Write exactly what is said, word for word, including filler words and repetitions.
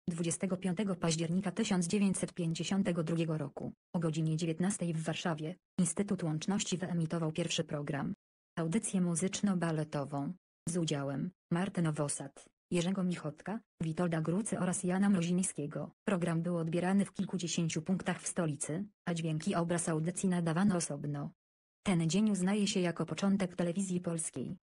dwudziestego piątego października tysiąc dziewięćset pięćdziesiątego drugiego roku, o godzinie dziewiętnastej w Warszawie, Instytut Łączności wyemitował pierwszy program. Audycję muzyczno-baletową, z udziałem Marty Nowosad, Jerzego Michotka, Witolda Grucy oraz Jana Mrozińskiego. Program był odbierany w kilkudziesięciu punktach w stolicy, a dźwięk i obraz audycji nadawano osobno. Ten dzień uznaje się jako początek telewizji polskiej.